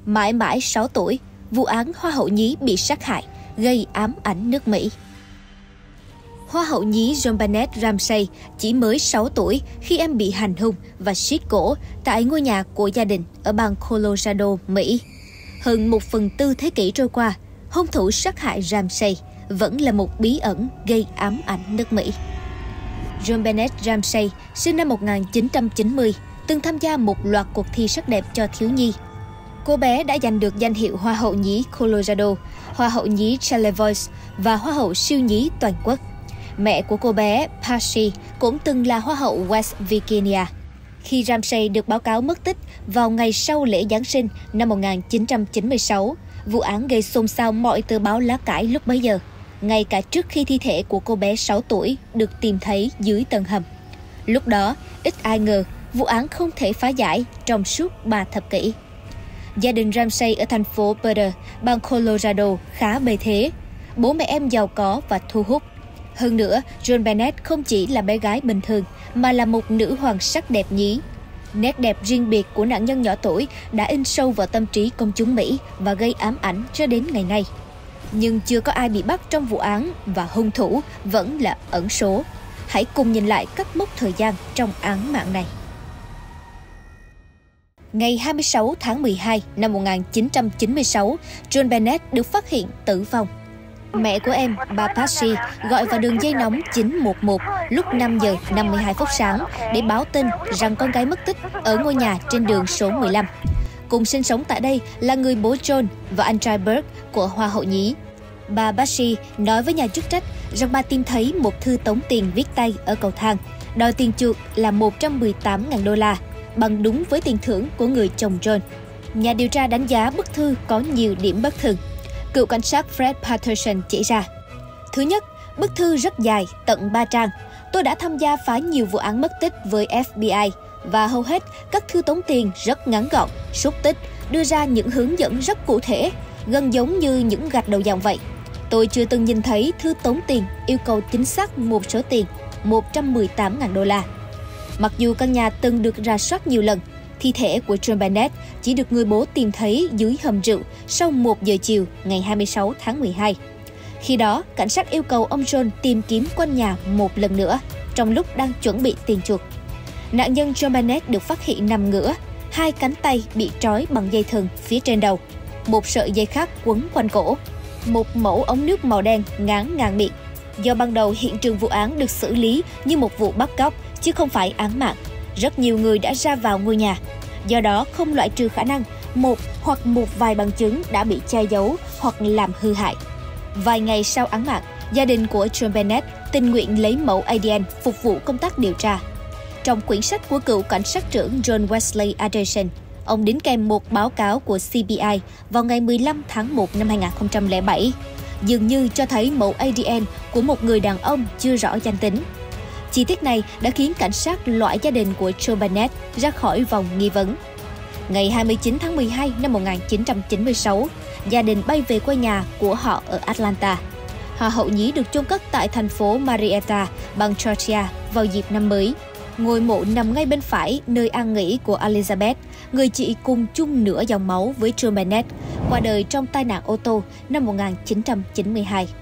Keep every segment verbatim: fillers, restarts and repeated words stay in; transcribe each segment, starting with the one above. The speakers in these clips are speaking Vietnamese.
Mãi mãi sáu tuổi, vụ án Hoa hậu nhí bị sát hại, gây ám ảnh nước Mỹ. Hoa hậu nhí JonBenét Ramsey chỉ mới sáu tuổi khi em bị hành hung và siết cổ tại ngôi nhà của gia đình ở bang Colorado, Mỹ. Hơn một phần tư thế kỷ trôi qua, hung thủ sát hại Ramsey vẫn là một bí ẩn gây ám ảnh nước Mỹ. JonBenét Ramsey sinh năm một nghìn chín trăm chín mươi, từng tham gia một loạt cuộc thi sắc đẹp cho thiếu nhi. Cô bé đã giành được danh hiệu Hoa hậu nhí Colorado, Hoa hậu nhí Charlevoix và Hoa hậu siêu nhí toàn quốc. Mẹ của cô bé, Patsy, cũng từng là Hoa hậu West Virginia. Khi Ramsey được báo cáo mất tích vào ngày sau lễ Giáng sinh năm một nghìn chín trăm chín mươi sáu, vụ án gây xôn xao mọi tờ báo lá cải lúc bấy giờ, ngay cả trước khi thi thể của cô bé sáu tuổi được tìm thấy dưới tầng hầm. Lúc đó, ít ai ngờ vụ án không thể phá giải trong suốt ba thập kỷ. Gia đình Ramsey ở thành phố Boulder, bang Colorado khá bề thế. Bố mẹ em giàu có và thu hút. Hơn nữa, JonBenét không chỉ là bé gái bình thường mà là một nữ hoàng sắc đẹp nhí. Nét đẹp riêng biệt của nạn nhân nhỏ tuổi đã in sâu vào tâm trí công chúng Mỹ và gây ám ảnh cho đến ngày nay. Nhưng chưa có ai bị bắt trong vụ án và hung thủ vẫn là ẩn số. Hãy cùng nhìn lại các mốc thời gian trong án mạng này. Ngày hai mươi sáu tháng mười hai năm một nghìn chín trăm chín mươi sáu, JonBenét được phát hiện tử vong. Mẹ của em, bà Patsy, gọi vào đường dây nóng chín một một lúc năm giờ năm mươi hai phút sáng để báo tin rằng con gái mất tích ở ngôi nhà trên đường số mười lăm. Cùng sinh sống tại đây là người bố John và anh trai Burke của Hoa hậu nhí. Bà Patsy nói với nhà chức trách rằng bà tìm thấy một thư tống tiền viết tay ở cầu thang, đòi tiền chuộc là một trăm mười tám nghìn đô la, bằng đúng với tiền thưởng của người chồng John. Nhà điều tra đánh giá bức thư có nhiều điểm bất thường. Cựu cảnh sát Fred Patterson chỉ ra. Thứ nhất, bức thư rất dài, tận ba trang. Tôi đã tham gia phá nhiều vụ án mất tích với F B I và hầu hết các thư tống tiền rất ngắn gọn, xúc tích, đưa ra những hướng dẫn rất cụ thể, gần giống như những gạch đầu dòng vậy. Tôi chưa từng nhìn thấy thư tống tiền yêu cầu chính xác một số tiền, một trăm mười tám nghìn đô la. Mặc dù căn nhà từng được rà soát nhiều lần, thi thể của JonBenét chỉ được người bố tìm thấy dưới hầm rượu sau một giờ chiều ngày hai mươi sáu tháng mười hai. Khi đó, cảnh sát yêu cầu ông John tìm kiếm quanh nhà một lần nữa, trong lúc đang chuẩn bị tiền chuộc. Nạn nhân JonBenét được phát hiện nằm ngửa, hai cánh tay bị trói bằng dây thừng phía trên đầu, một sợi dây khác quấn quanh cổ, một mẩu ống nước màu đen ngán ngang miệng. Do ban đầu hiện trường vụ án được xử lý như một vụ bắt cóc chứ không phải án mạng, rất nhiều người đã ra vào ngôi nhà. Do đó không loại trừ khả năng một hoặc một vài bằng chứng đã bị che giấu hoặc làm hư hại. Vài ngày sau án mạng, gia đình của JonBenét tình nguyện lấy mẫu A D N phục vụ công tác điều tra. Trong quyển sách của cựu cảnh sát trưởng John Wesley Anderson, ông đính kèm một báo cáo của C B I vào ngày mười lăm tháng một năm hai nghìn không trăm lẻ bảy, dường như cho thấy mẫu A D N của một người đàn ông chưa rõ danh tính. Chi tiết này đã khiến cảnh sát loại gia đình của JonBenét ra khỏi vòng nghi vấn. Ngày hai mươi chín tháng mười hai năm một nghìn chín trăm chín mươi sáu, gia đình bay về quê nhà của họ ở Atlanta. Hoa hậu nhí được chôn cất tại thành phố Marietta, bang Georgia vào dịp năm mới. Ngôi mộ nằm ngay bên phải nơi an nghỉ của Elizabeth, người chị cùng chung nửa dòng máu với JonBenét, qua đời trong tai nạn ô tô năm một nghìn chín trăm chín mươi hai.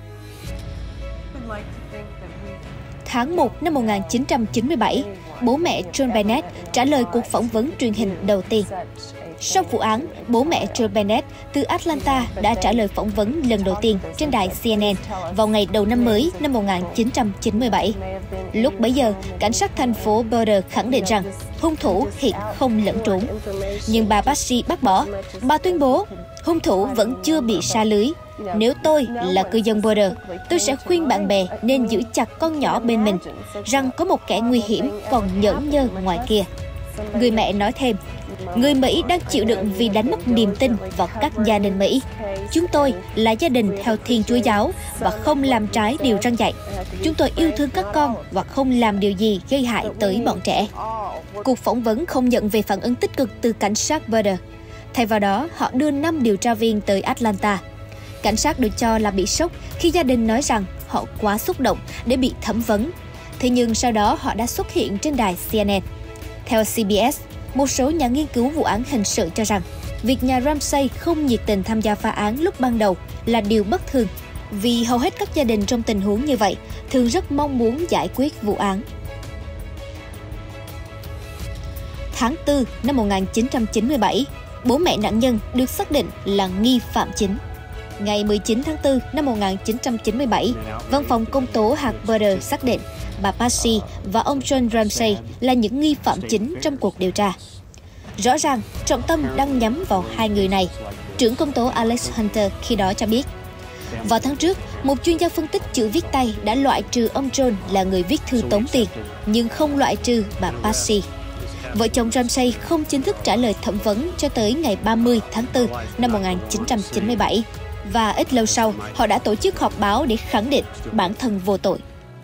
Tháng một năm một nghìn chín trăm chín mươi bảy, bố mẹ JonBenét trả lời cuộc phỏng vấn truyền hình đầu tiên. Sau vụ án, bố mẹ JonBenét từ Atlanta đã trả lời phỏng vấn lần đầu tiên trên đài C N N vào ngày đầu năm mới năm một nghìn chín trăm chín mươi bảy. Lúc bấy giờ, cảnh sát thành phố Boulder khẳng định rằng hung thủ hiện không lẫn trốn. Nhưng bà Patsy bác bỏ. Bà tuyên bố, hung thủ vẫn chưa bị sa lưới. Nếu tôi là cư dân Boulder, tôi sẽ khuyên bạn bè nên giữ chặt con nhỏ bên mình, rằng có một kẻ nguy hiểm còn nhởn nhơ ngoài kia. Người mẹ nói thêm, người Mỹ đang chịu đựng vì đánh mất niềm tin vào các gia đình Mỹ. Chúng tôi là gia đình theo Thiên Chúa giáo và không làm trái điều răn dạy. Chúng tôi yêu thương các con và không làm điều gì gây hại tới bọn trẻ. Cuộc phỏng vấn không nhận về phản ứng tích cực từ cảnh sát Boulder. Thay vào đó, họ đưa năm điều tra viên tới Atlanta. Cảnh sát được cho là bị sốc khi gia đình nói rằng họ quá xúc động để bị thẩm vấn. Thế nhưng sau đó họ đã xuất hiện trên đài C N N. Theo C B S, một số nhà nghiên cứu vụ án hình sự cho rằng việc nhà Ramsay không nhiệt tình tham gia phá án lúc ban đầu là điều bất thường, vì hầu hết các gia đình trong tình huống như vậy thường rất mong muốn giải quyết vụ án. Tháng tư năm một nghìn chín trăm chín mươi bảy, bố mẹ nạn nhân được xác định là nghi phạm chính. Ngày mười chín tháng tư năm một nghìn chín trăm chín mươi bảy, Văn phòng công tố hạt Boulder xác định bà Patsy và ông John Ramsay là những nghi phạm chính trong cuộc điều tra. Rõ ràng, trọng tâm đang nhắm vào hai người này. Trưởng công tố Alex Hunter khi đó cho biết. Vào tháng trước, một chuyên gia phân tích chữ viết tay đã loại trừ ông John là người viết thư tống tiền, nhưng không loại trừ bà Patsy. Vợ chồng Ramsay không chính thức trả lời thẩm vấn cho tới ngày ba mươi tháng tư năm một nghìn chín trăm chín mươi bảy. Và ít lâu sau, họ đã tổ chức họp báo để khẳng định bản thân vô tội.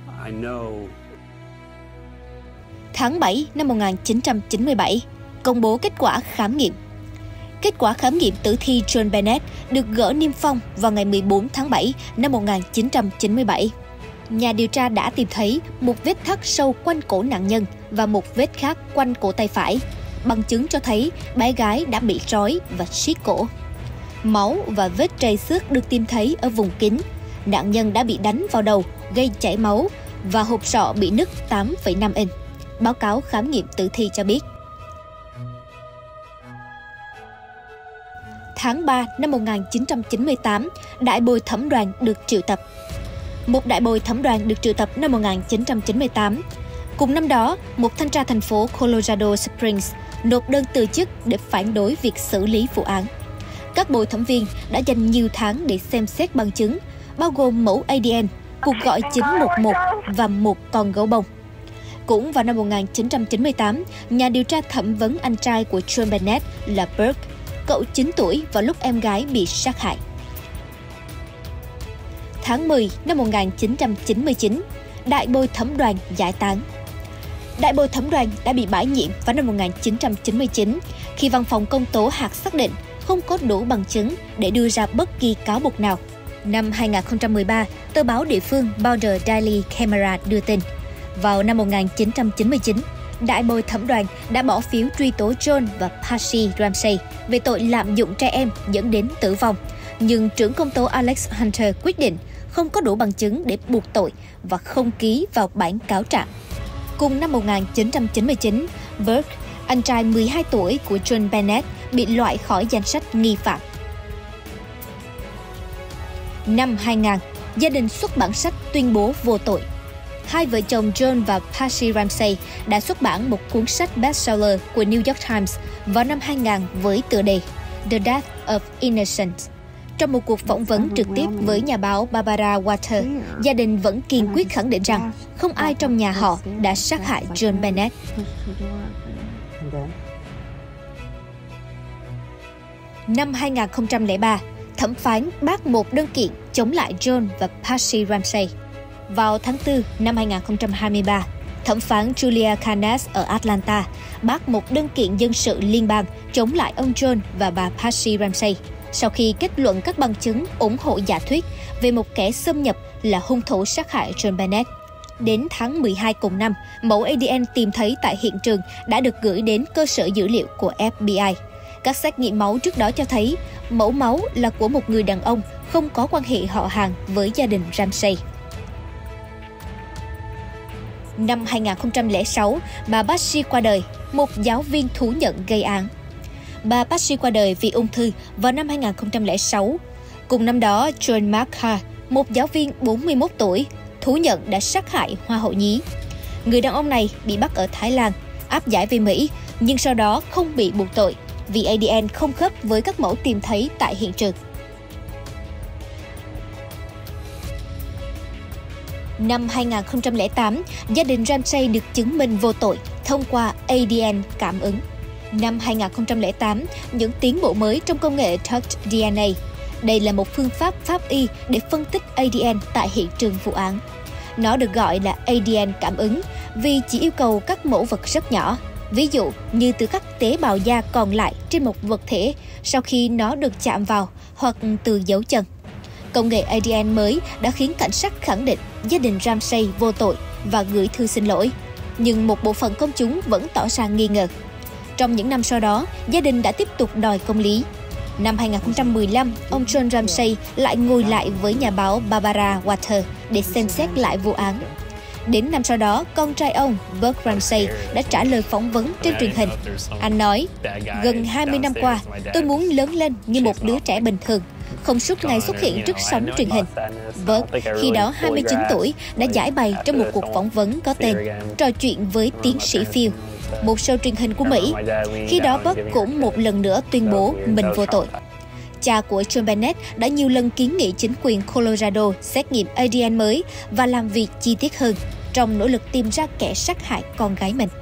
Tháng bảy năm một nghìn chín trăm chín mươi bảy, công bố kết quả khám nghiệm. Kết quả khám nghiệm tử thi John Bennett được gỡ niêm phong vào ngày mười bốn tháng bảy năm một nghìn chín trăm chín mươi bảy. Nhà điều tra đã tìm thấy một vết thắt sâu quanh cổ nạn nhân và một vết khác quanh cổ tay phải, bằng chứng cho thấy bé gái đã bị trói và siết cổ. Máu và vết trầy xước được tìm thấy ở vùng kín. Nạn nhân đã bị đánh vào đầu, gây chảy máu và hộp sọ bị nứt tám phẩy năm inch. Báo cáo khám nghiệm tử thi cho biết. Tháng ba năm một nghìn chín trăm chín mươi tám, đại bồi thẩm đoàn được triệu tập. Một đại bồi thẩm đoàn được triệu tập năm một nghìn chín trăm chín mươi tám. Cùng năm đó, một thanh tra thành phố Colorado Springs nộp đơn từ chức để phản đối việc xử lý vụ án. Các bồi thẩm viên đã dành nhiều tháng để xem xét bằng chứng, bao gồm mẫu a đê en, cuộc gọi chín một một và một con gấu bông. Cũng vào năm một nghìn chín trăm chín mươi tám, nhà điều tra thẩm vấn anh trai của John Bennett là Burke, cậu chín tuổi vào lúc em gái bị sát hại. Tháng mười năm một nghìn chín trăm chín mươi chín, đại bồi thẩm đoàn giải tán. Đại bồi thẩm đoàn đã bị bãi nhiệm vào năm một nghìn chín trăm chín mươi chín khi văn phòng công tố hạt xác định không có đủ bằng chứng để đưa ra bất kỳ cáo buộc nào. Năm hai nghìn không trăm mười ba, tờ báo địa phương Boulder Daily Camera đưa tin, vào năm một nghìn chín trăm chín mươi chín, đại bồi thẩm đoàn đã bỏ phiếu truy tố John và Patsy Ramsay về tội lạm dụng trẻ em dẫn đến tử vong, nhưng trưởng công tố Alex Hunter quyết định không có đủ bằng chứng để buộc tội và không ký vào bản cáo trạng. Cùng năm một nghìn chín trăm chín mươi chín, Burke, anh trai mười hai tuổi của John Bennett, bị loại khỏi danh sách nghi phạm. Năm hai nghìn, gia đình xuất bản sách tuyên bố vô tội. Hai vợ chồng John và Patsy Ramsay đã xuất bản một cuốn sách bestseller của New York Times vào năm hai nghìn với tựa đề The Death of Innocence. Trong một cuộc phỏng vấn trực tiếp với nhà báo Barbara Walters, gia đình vẫn kiên quyết khẳng định rằng không ai trong nhà họ đã sát hại John Bennett. Năm hai nghìn không trăm lẻ ba, thẩm phán bác một đơn kiện chống lại John và Patsy Ramsay. Vào tháng tư năm hai nghìn không trăm hai mươi ba, thẩm phán Julia Canas ở Atlanta bác một đơn kiện dân sự liên bang chống lại ông John và bà Patsy Ramsay sau khi kết luận các bằng chứng ủng hộ giả thuyết về một kẻ xâm nhập là hung thủ sát hại John Bennett. Đến tháng mười hai cùng năm, mẫu a đê en tìm thấy tại hiện trường đã được gửi đến cơ sở dữ liệu của ép bê i. Các xét nghiệm máu trước đó cho thấy mẫu máu là của một người đàn ông không có quan hệ họ hàng với gia đình Ramsay. Năm hai nghìn không trăm lẻ sáu, bà Patsy qua đời, một giáo viên thú nhận gây án. Bà Patsy qua đời vì ung thư vào năm hai nghìn không trăm lẻ sáu. Cùng năm đó, John McCarr, một giáo viên bốn mươi mốt tuổi, thú nhận đã sát hại Hoa hậu nhí. Người đàn ông này bị bắt ở Thái Lan, áp giải về Mỹ, nhưng sau đó không bị buộc tội vì a đê en không khớp với các mẫu tìm thấy tại hiện trường. Năm hai nghìn không trăm lẻ tám, gia đình Ramsay được chứng minh vô tội thông qua a đê en cảm ứng. Năm hai nghìn không trăm lẻ tám, những tiến bộ mới trong công nghệ Touch đê en a. Đây là một phương pháp pháp y để phân tích a đê en tại hiện trường vụ án. Nó được gọi là a đê en cảm ứng vì chỉ yêu cầu các mẫu vật rất nhỏ, ví dụ như từ các tế bào da còn lại trên một vật thể sau khi nó được chạm vào hoặc từ dấu chân. Công nghệ a đê en mới đã khiến cảnh sát khẳng định gia đình Ramsay vô tội và gửi thư xin lỗi, nhưng một bộ phận công chúng vẫn tỏ ra nghi ngờ. Trong những năm sau đó, gia đình đã tiếp tục đòi công lý. Năm hai nghìn không trăm mười lăm, ông John Ramsey lại ngồi lại với nhà báo Barbara Walters để xem xét lại vụ án. Đến năm sau đó, con trai ông, Burt Ramsey, đã trả lời phỏng vấn trên truyền hình. Anh nói, gần hai mươi năm qua, tôi muốn lớn lên như một đứa trẻ bình thường, không suốt ngày xuất hiện trước sóng truyền hình. Burt, khi đó hai mươi chín tuổi, đã giải bày trong một cuộc phỏng vấn có tên Trò chuyện với tiến sĩ Phil, một show truyền hình của Mỹ. Khi đó Burt cũng một lần nữa tuyên bố mình vô tội. Cha của John Bennett đã nhiều lần kiến nghị chính quyền Colorado xét nghiệm a đê en mới và làm việc chi tiết hơn trong nỗ lực tìm ra kẻ sát hại con gái mình.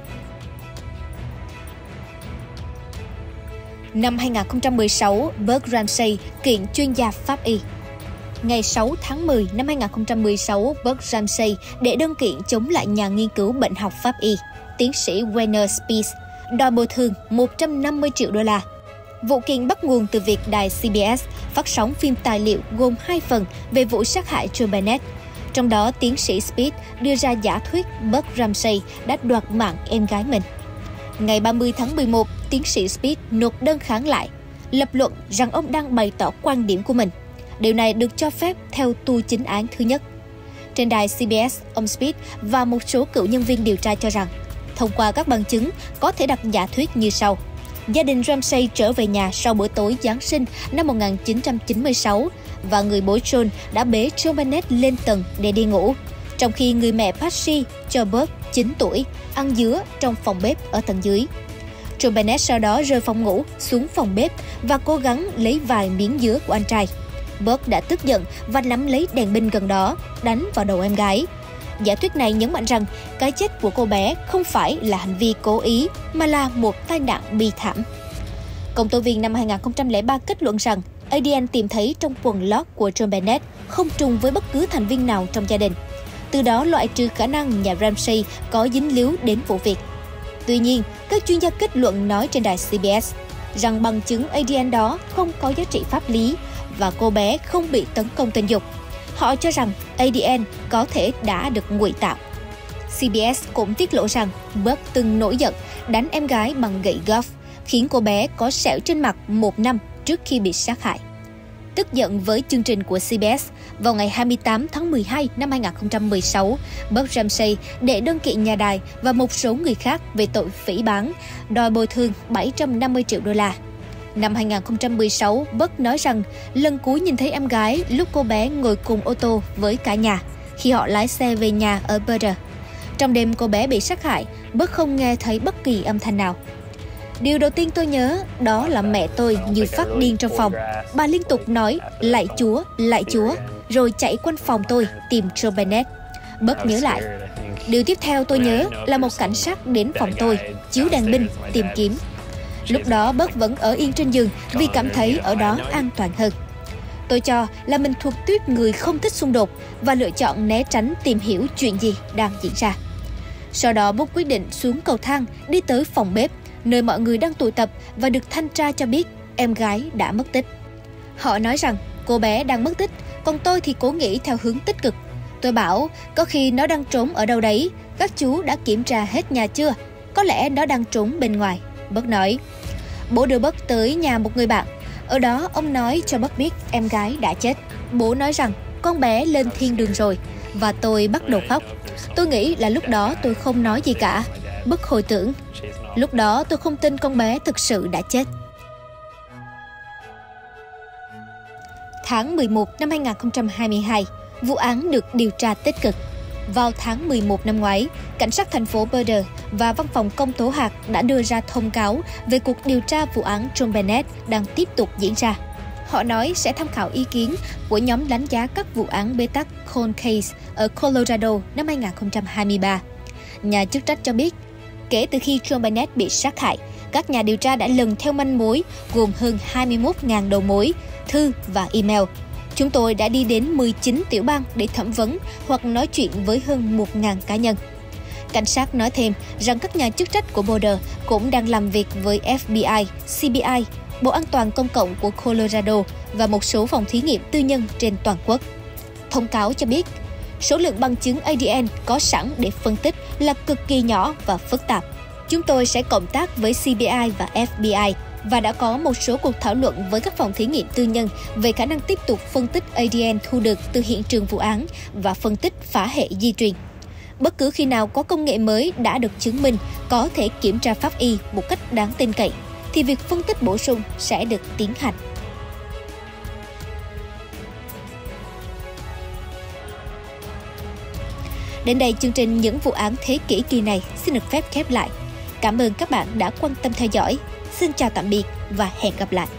Năm hai nghìn không trăm mười sáu, Burt Ramsey kiện chuyên gia pháp y. Ngày sáu tháng mười năm hai nghìn không trăm mười sáu, Burt Ramsey đệ đơn kiện chống lại nhà nghiên cứu bệnh học pháp y, tiến sĩ Werner Spitz, đòi bồi thường một trăm năm mươi triệu đô la. Vụ kiện bắt nguồn từ việc đài xê bê ét phát sóng phim tài liệu gồm hai phần về vụ sát hại John Bennett. Trong đó, tiến sĩ Spitz đưa ra giả thuyết Burt Ramsey đã đoạt mạng em gái mình. Ngày ba mươi tháng mười một, tiến sĩ Spitz nộp đơn kháng lại, lập luận rằng ông đang bày tỏ quan điểm của mình. Điều này được cho phép theo tu chính án thứ nhất. Trên đài xê bê ét, ông Spitz và một số cựu nhân viên điều tra cho rằng, thông qua các bằng chứng, có thể đặt giả thuyết như sau. Gia đình Ramsey trở về nhà sau bữa tối Giáng sinh năm một nghìn chín trăm chín mươi sáu và người bố John đã bế John Bennett lên tầng để đi ngủ, trong khi người mẹ Patsy cho Burt chín tuổi ăn dứa trong phòng bếp ở tầng dưới. John Bennett sau đó rời phòng ngủ xuống phòng bếp và cố gắng lấy vài miếng dứa của anh trai. Burt đã tức giận và nắm lấy đèn pin gần đó, đánh vào đầu em gái. Giả thuyết này nhấn mạnh rằng cái chết của cô bé không phải là hành vi cố ý mà là một tai nạn bi thảm. Công tố viên năm hai nghìn không trăm lẻ ba kết luận rằng a đê en tìm thấy trong quần lót của John Bennett không trùng với bất cứ thành viên nào trong gia đình. Từ đó loại trừ khả năng nhà Ramsey có dính líu đến vụ việc. Tuy nhiên, các chuyên gia kết luận nói trên đài xê bê ét rằng bằng chứng a đê en đó không có giá trị pháp lý và cô bé không bị tấn công tình dục. Họ cho rằng a đê en có thể đã được ngụy tạo. xê bê ét cũng tiết lộ rằng Burt từng nổi giận đánh em gái bằng gậy golf, khiến cô bé có sẹo trên mặt một năm trước khi bị sát hại. Tức giận với chương trình của xê bê ét, vào ngày hai mươi tám tháng mười hai năm hai nghìn không trăm mười sáu, Burt Ramsey đệ đơn kiện nhà đài và một số người khác về tội phỉ báng, đòi bồi thường bảy trăm năm mươi triệu đô la. Năm hai nghìn không trăm mười sáu, Burt nói rằng lần cuối nhìn thấy em gái lúc cô bé ngồi cùng ô tô với cả nhà khi họ lái xe về nhà ở Boulder. Trong đêm cô bé bị sát hại, Burt không nghe thấy bất kỳ âm thanh nào. Điều đầu tiên tôi nhớ đó là mẹ tôi như phát điên trong phòng. Bà liên tục nói lạy Chúa, lạy Chúa, rồi chạy quanh phòng tôi tìm John Bennett. Burt nhớ lại. Điều tiếp theo tôi nhớ là một cảnh sát đến phòng tôi, chiếu đèn pin tìm kiếm. Lúc đó Burt vẫn ở yên trên giường vì cảm thấy ở đó an toàn hơn. Tôi cho là mình thuộc tuýp người không thích xung đột và lựa chọn né tránh tìm hiểu chuyện gì đang diễn ra. Sau đó Burt quyết định xuống cầu thang đi tới phòng bếp, nơi mọi người đang tụ tập và được thanh tra cho biết em gái đã mất tích. Họ nói rằng cô bé đang mất tích, còn tôi thì cố nghĩ theo hướng tích cực. Tôi bảo có khi nó đang trốn ở đâu đấy, các chú đã kiểm tra hết nhà chưa? Có lẽ nó đang trốn bên ngoài. Burt nói. Bố đưa Burt tới nhà một người bạn. Ở đó ông nói cho Burt biết em gái đã chết. Bố nói rằng con bé lên thiên đường rồi và tôi bắt đầu khóc. Tôi nghĩ là lúc đó tôi không nói gì cả. Burt hồi tưởng. Lúc đó tôi không tin con bé thực sự đã chết. Tháng mười một năm hai nghìn không trăm hai mươi hai, vụ án được điều tra tích cực. Vào tháng mười một năm ngoái, cảnh sát thành phố Boulder và văn phòng công tố hạt đã đưa ra thông cáo về cuộc điều tra vụ án John Bennett đang tiếp tục diễn ra. Họ nói sẽ tham khảo ý kiến của nhóm đánh giá các vụ án bế tắc Cold Case ở Colorado năm hai nghìn không trăm hai mươi ba. Nhà chức trách cho biết, kể từ khi John Bennett bị sát hại, các nhà điều tra đã lần theo manh mối gồm hơn hai mươi mốt nghìn đầu mối, thư và email. Chúng tôi đã đi đến mười chín tiểu bang để thẩm vấn hoặc nói chuyện với hơn một nghìn cá nhân. Cảnh sát nói thêm rằng các nhà chức trách của Boulder cũng đang làm việc với ép bê i, xê bê i, Bộ An toàn Công cộng của Colorado và một số phòng thí nghiệm tư nhân trên toàn quốc. Thông cáo cho biết, số lượng bằng chứng a đê en có sẵn để phân tích là cực kỳ nhỏ và phức tạp. Chúng tôi sẽ cộng tác với xê bê i và ép bê i và đã có một số cuộc thảo luận với các phòng thí nghiệm tư nhân về khả năng tiếp tục phân tích a đê en thu được từ hiện trường vụ án và phân tích phả hệ di truyền. Bất cứ khi nào có công nghệ mới đã được chứng minh có thể kiểm tra pháp y một cách đáng tin cậy, thì việc phân tích bổ sung sẽ được tiến hành. Đến đây, chương trình Những vụ án thế kỷ kỳ này xin được phép khép lại. Cảm ơn các bạn đã quan tâm theo dõi. Xin chào tạm biệt và hẹn gặp lại.